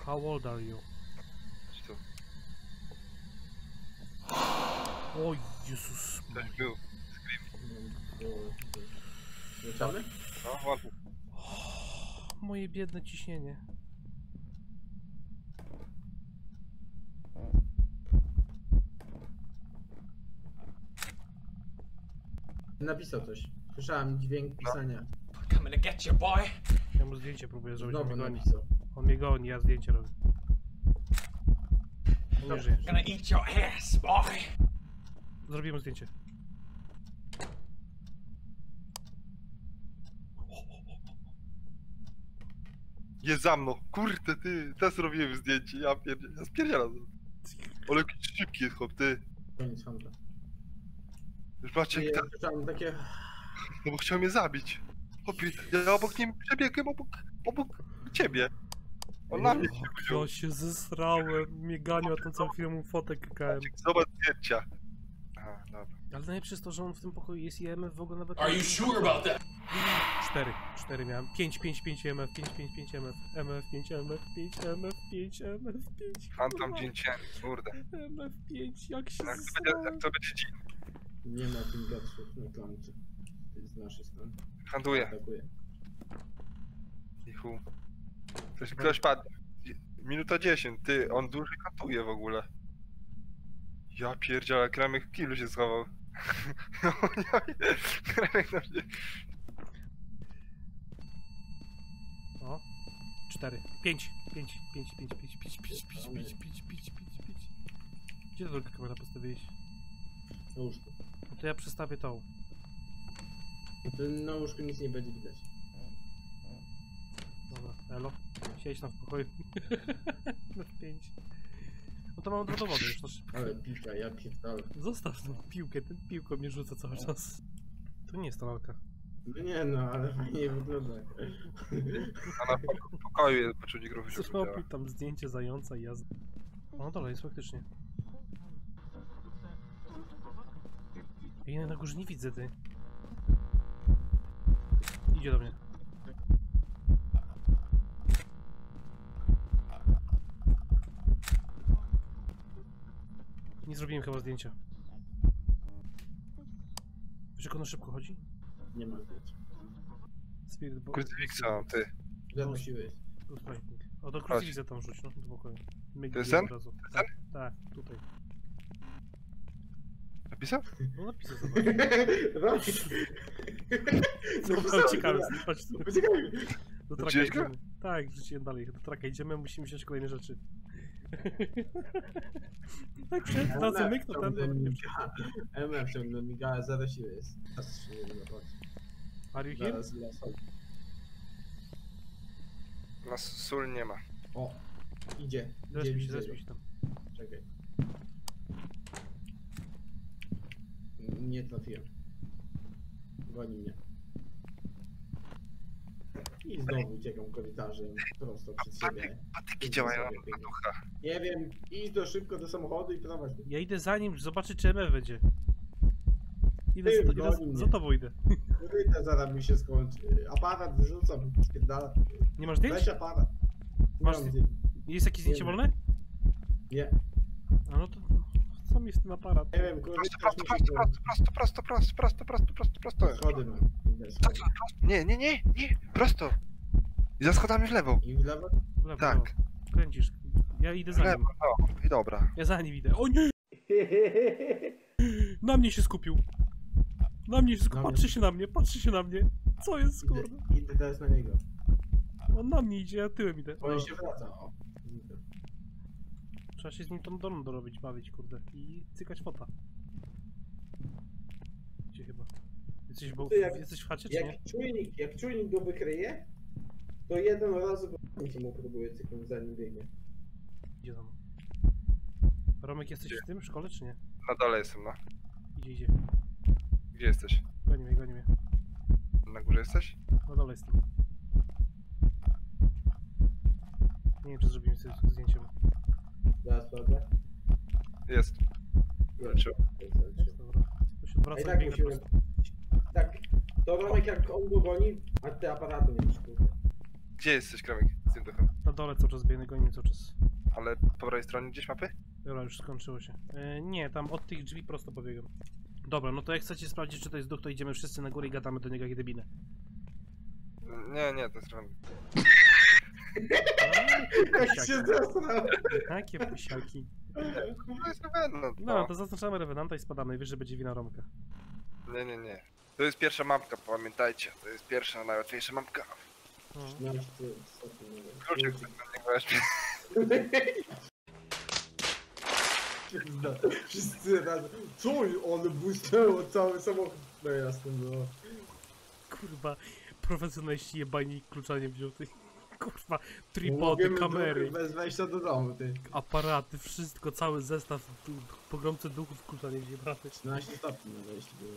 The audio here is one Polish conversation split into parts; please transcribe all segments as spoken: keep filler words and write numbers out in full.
How old are you? Co? O Jezus. Ktoś był. Wracamy? No, ładnie. Moje biedne ciśnienie. Napisał coś. Słyszałem dźwięk pisania. Coming to get you, boy. Ja mu zdjęcie próbuję zrobić, on Znowu mnie goni. napisał. On mnie goni, ja zdjęcie robię. On nie żyje. Gonna eat your ass, boy. Zrobię mu zdjęcie. Jest za mną. Kurde, ty. Teraz zrobiłem zdjęcie. Ja pierdzie... Ja spierdzielam. Ale jaki szybki jest chłop, ty. Koniec handla. Już patrzcie, Ja jak ta... słyszałem takie... No bo chciał mnie zabić. Chłopie, ja obok nim przebiegłem obok... obok ciebie. On na mnie się wziął. Ja się zesrałem, mnie ganił, a tą całą chwilę mu fotę klikałem. Zobacz zdjęcia. Aha, dobra. Ale najlepsze jest to, że on w tym pokoju jest i E M F w ogóle nawet... Are you sure about that? Cztery, cztery miałem. Pięć, pięć, pięć E M F, pięć, pięć, pięć E M F, E M F, pięć E M F, pięć E M F, pięć E M F, pięć. Phantom dziecię, kurde. E M F pięć, jak się Jak to będzie, zesrałem. jak to będzie dzień? Nie ma pingatsów na klamce. To jest z naszej strony. Handluję. Atakuje. I chuj. Ktoś, ktoś padł. Minuta dziesięć, ty, on dłużej kantuje w ogóle. Ja pierdzielę, Kremek w kilu się schował. Kremek na mnie. O, cztery, pięć, pięć, pięć, pięć, pięć, pięć, pięć, pięć, pięć, pięć, pięć, pięć, pięć. Gdzie to druga kamera postawiłeś? Na łóżku. No to ja przestawię tą. To na łóżku nic nie będzie widać. Dobra, elo. Siedź tam w pokoju. Na pięć. No to mam do dowody już na szybko. Ale pika, ja pierdolę. Zostaw tą piłkę, ten piłką mnie rzuca cały czas. To nie jest to lalka. No nie no, ale fajnie wygląda. A na pokoju poczucie grupy się Zrobił tam zdjęcie zająca i jazda. No dobra, jest faktycznie. Ja na górze nie widzę, ty. Idzie do mnie. Nie zrobiłem chyba zdjęcia. Wiesz, jak ono szybko chodzi? Nie ma zdjęcia. Spirit bo... Krucyfiksa, ty. Żadna siła jest. Ghost Lightning. O, do krucyfiksa tam rzuć, no, do pokoju. Myk To jest od ten? razu. To jest Tak, tak, tutaj. Napisał? No napisał, zobacz. Roki! Zobacz, uciekamy, patrz. Uciekamy! Do traka Wrzuciłeś go? idziemy. Tak, wrzuciłem dalej. Do traka idziemy, musimy wziąć kolejne rzeczy. Tak, przed tracę myk, to ten... M F ciągle miga, zero siły jest. Teraz się nie ma. Are you here? Zaraz las. Nas sól nie ma. O! Idzie. Idzie, Zrespił się, widzę zrespił go. się tam. Czekaj. Nie trafiłem. Goni mnie. I znowu uciekam korytarzem prosto przed siebie. Patyki działają na ducha. Nie wiem, idź do szybko do samochodu i prowadź mnie. Ja idę za nim, zobaczyć czy M F będzie. Idę, Ty, za, idę goni za mnie. tobą idę. Koryta zaraz mi się skończy. Aparat wyrzucam, spierdala. Nie masz zdjęć? Weź aparat. Nie Masz mam zdję- zdjęć. Jest jakieś zdjęcie Nie wolne? Nie. A no to... Co mi z tym aparat? Nie wiem, Prosto, korytarz prosto, mi się prosto, prosto, prosto, prosto, prosto, prosto, prosto, prosto, prosto. Schody mam. Idę Prosto, schody. prosto. Nie, nie, nie, nie, prosto. I za schodami w lewo. I w lewo? W lewo, Tak. lewo. Kręcisz. Ja idę W za nim. lewo, no. I dobra. Ja za nim idę. O nie! Na mnie się skupił. Na mnie się skupił. Na mnie. Patrzy się na mnie, patrzy się na mnie. Co jest, Idę, kurde? idę teraz na niego. On na mnie idzie, ja tyłem idę. On się wraca. O. Idę. Trzeba się z nim tą dolną dorobić, bawić, kurde. I cykać fota. Gdzie chyba? Jesteś, bo, Ty jak- jesteś w chacie, czy nie? Jak czujnik, jak czujnik go wykryje, to jeden raz w mu próbuje cyknąć zanim biegnie. Idzie tam. Romek, jesteś w tym szkole, czy nie? Na dole jestem, no. Idzie, idzie. Gdzie jesteś? Goni mnie, goni mnie. Na górze jesteś? Na dole jestem. Nie wiem, czy zrobimy sobie zdjęcie. Zaraz sprawdzę. Jest. Wrócił. Jest, jest, jest. Dobra. To się A odwraca i i tak biegnie musimy... prosto. Tak, to Romek jak on go goni, a ty aparatu nie masz, kurde. Gdzie jesteś, Kremek? Z tym duchem. Na dole cały czas biegnę, goni cały czas. Ale po prawej stronie gdzieś mapy? Dobra, już skończyło się. E, nie, tam od tych drzwi prosto pobiegam. Dobra, no to jak chcecie sprawdzić, czy to jest duch, to idziemy wszyscy na górę i gadamy do niego jak debile. Nie, nie, to jest random. Jak się zasrał. Jakie pusiaki. To jest Revenant, No, no. to zaznaczamy Revenanta i spadamy, wiesz, że będzie wina Romka. Nie, nie, nie. To jest pierwsza mapka, pamiętajcie. To jest pierwsza, najłatwiejsza mapka. No. trzynaście stopni. Kluczyk tak na niego weźmie. Wszyscy razem. Co? On błysnęło cały samochód. No jasne, no. Kurwa, profesjonaliści jebani klucza nie wziął, ty. Kurwa, No, tripody, Mówimy kamery, duchy Bez wejścia do domu, ty. aparaty, wszystko, cały zestaw tu, pogromcy duchów klucza nie wziął, braty. trzynaście stopni na wejściu było.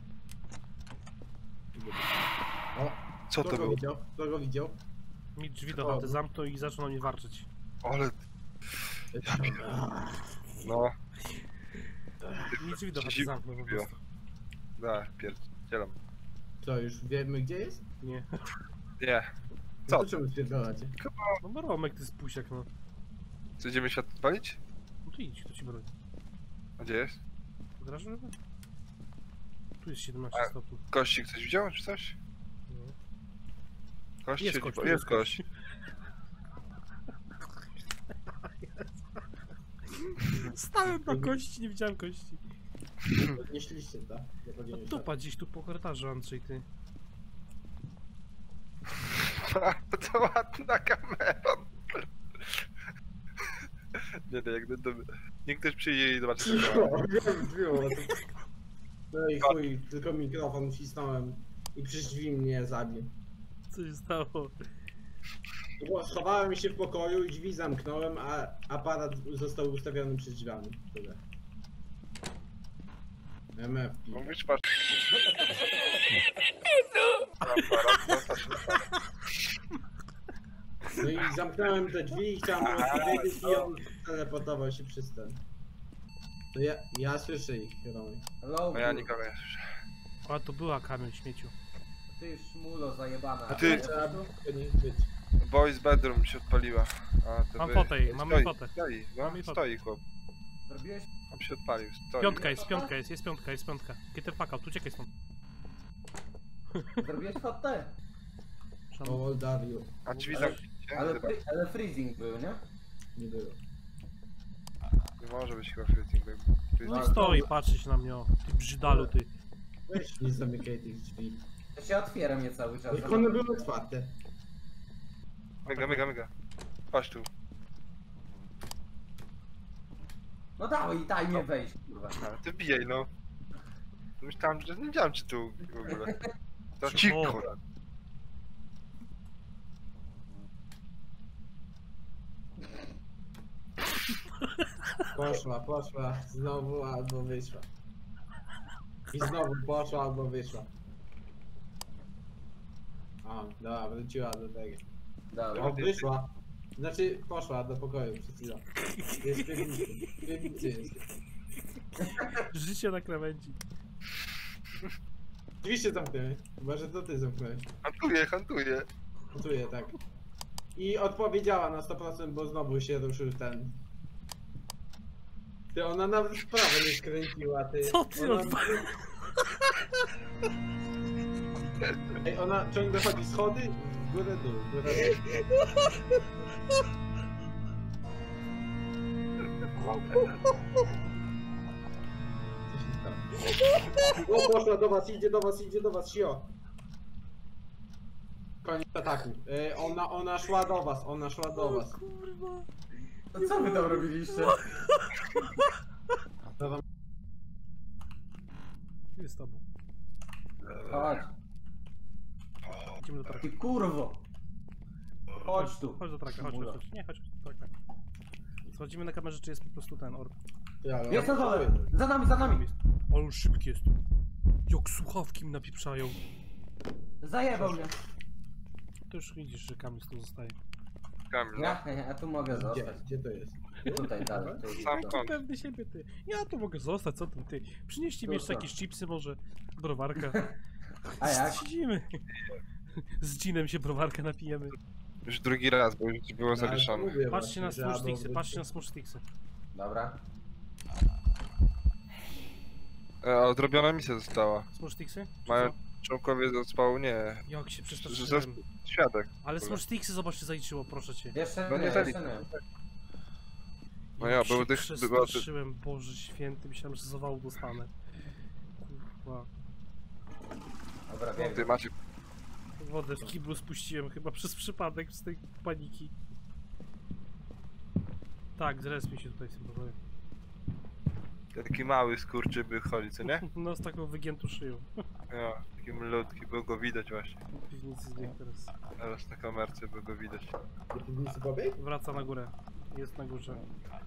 O, Co kto to go było? widział? Kto go widział? Mi drzwi do chaty zamknął i zaczął na mnie warczyć. Ale, no. Mi drzwi do chaty Zim- zamknął po prostu. Da, pierdzielam. Co, już wiemy gdzie jest? Nie. Nie. Co? Co? To czemu spierdalacie? No bo Romek, ty jest pusiak, no. Co, idziemy świat odpalić? No to idź, to ci broni. A gdzie jest? Grasz, żeby? Tu jest siedemnaście A- stopni. Kości ktoś widział, czy coś? No. Kości Jest siedzi- kość, o, tu jest kość. Stałem na kości, nie widziałem kości. Podnieśliście, tak? Nie No podnieśliście. tupa gdzieś tu po korytarzu, Andrzej, ty. To ładna kamera. Nie, nie, jak to, niech ktoś przyjdzie i zobaczy tego. No, wiem, było. No i chuj, tylko mikrofon wcisnąłem i przez drzwi mnie zabił. Co się stało? Bo schowałem się w pokoju i drzwi zamknąłem, a aparat został ustawiony przed drzwiami. Tyle. M F P. Mówisz, patrz. Aparat, no, patrz. No i zamknąłem te drzwi i chciałem mu odpowiedzieć i on teleportował się przez ten. No ja, ja słyszę ich, Romy. Hello, No ja nikogo nie słyszę. A to była kamień śmieciu. ty szmulo zajebana. A ty- Trzeba było nie być. Boys bedroom się odpaliła. A, to Mam wy- fotę jej, mamy stoi, fotę. Stoi, no, Mamy fotę. stoi chłop. Zrobiłeś? On się odpalił, stoi. Piątka jest, piątka jest, jest piątka, jest piątka. Get the fuck out, uciekaj stąd. Zrobiłeś fotę? Szanowny. O, Dario. A drzwi Ale- zamknięcie? Ale, Chyba. fri ale freezing był, nie? Nie było. Nie może być chyba freezing. by- No freezing. i stoi, patrzy się na mnie, o. Ty brzydalu, ty. Weź nie zamykaj tych drzwi. Ja się otwieram je cały czas. Jak one były otwarte. Myga, myga, myga. Patrz tu. No dawaj, daj mnie wejść, kurwa. A, ty bijaj, no. Myślałem, że nie wiedziałem, czy tu w ogóle. To Cicho. cicho. Poszła, poszła, znowu albo wyszła. I znowu poszła albo wyszła. O, dobra, wróciła do tego. Dobra. O, wyszła. Znaczy, poszła do pokoju przed chwilą. Jest w piwnicy. W piwnicy jest. Życie na krawędzi. Oczywiście zamknęły. Chyba, że to ty zamknąłeś. Hantuję, hantuję. Czuję, tak. I odpowiedziała na sto procent, bo znowu się ruszył ten. Ty, ona nawet w prawo nie skręciła, ty. Co ty ona... odwa- Ej, ona ciągle chodzi schody, w górę dół, w górę dół. Co się stało? O, poszła do was, idzie do was, idzie do was, sio. Koniec ataku. E, ona, ona szła do was, ona szła do was. Kurwa. To co wy tam robiliście? Jest z tobą. Chodź. Idziemy do traka. Ty kurwo. Chodź tu. Chodź do traka, chodź, chodź, chodź. Nie, chodź do traka. Sprawdzimy na kamerze, czy jest po prostu ten orb. Ja, Jest na dole. Za nami, za nami. Jest. Ale on szybki jest. Jak słuchawki mi napieprzają. Zajebał mnie. To już widzisz, że Kamil tu zostaje. Kamil, no. Ja, ja tu mogę Gdzie, zostać. gdzie to jest? Tutaj dalej. Tu, Sam tu. kąt. Pewny siebie, ty. Ja tu mogę zostać, co tam, ty. Przynieście mi To jeszcze co? jakieś chipsy może, browarka. A jak? Siedzimy. Z dżinem się browarkę napijemy. Już drugi raz, bo już było No, zawieszone. mówię Patrzcie właśnie, na że smooth albo sticksy, być- patrzcie na smooth sticksy. Dobra. E, odrobiona misja została. Smooth sticksy? Czy Mają co? członkowie zespołu, nie. Jak się Z- przestraszyłem. zes- Świadek. Ale ogóle. smooth sticksy zobaczcie zaliczyło, proszę cię. Jeszcze No nie, nie jeszcze zaliczy. nie. No Jak ja, się był tych- było tych- przestraszyłem, Boże święty, myślałem, że zawału dostanę. Kurwa. Dobra, Ty wiem. macie. Wodę w kiblu spuściłem chyba przez przypadek z tej paniki. Tak, zrespię się tutaj z tym pokoju. Taki mały skurczybyk chodzi, co nie? No z taką wygiętą szyją. Ja, taki malutki, było go widać właśnie. W piwnicy zbiegł teraz. Teraz na kamerce było go widać. Do piwnicy pobiegł? Wraca na górę. Jest na górze.